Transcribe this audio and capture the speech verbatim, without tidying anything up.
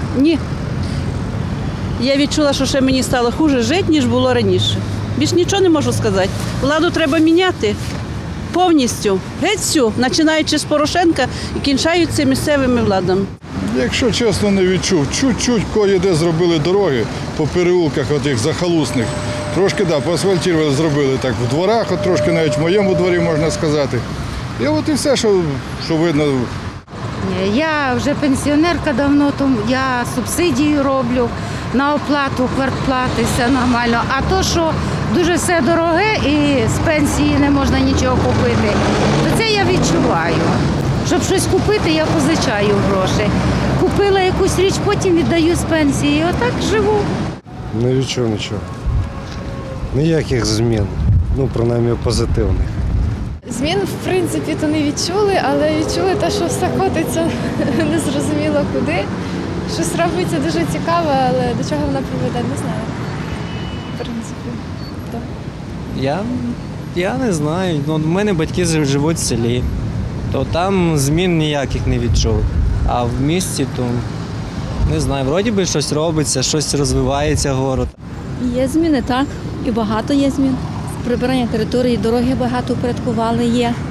Ні. Я відчула, що ще мені стало хуже жити, ніж було раніше. Більш нічого не можу сказати. Владу треба міняти повністю. Геть всю, починаючи з Порошенка і кінчаючи місцевими владами. Якщо чесно, не відчув. Чуть-чуть кое-де зробили дороги по переулках отих захалусних. Трошки, да, поасфальтували, зробили так в дворах, от трошки навіть в моєму дворі, можна сказати. І от і все, що, що видно. Я вже пенсіонерка давно, тому я субсидію роблю на оплату квартплати, все нормально. А то, що дуже все дороге і з пенсії не можна нічого купити, то це я відчуваю. Щоб щось купити, я позичаю гроші. Купила якусь річ, потім віддаю з пенсії. Отак живу. Не відчув нічого. Ніяких змін, ну, принаймні позитивних. Змін, в принципі, то не відчули, але відчули те, що все котиться незрозуміло куди. Щось робиться дуже цікаве, але до чого вона приведе, не знаю. В принципі, так. Я, я не знаю. Ну, у мене батьки живуть в селі, то там змін ніяких не відчув. А в місті, то не знаю, вроді би щось робиться, щось розвивається город. Є зміни, так, і багато є змін. Прибирання території, дороги багато упорядкували є.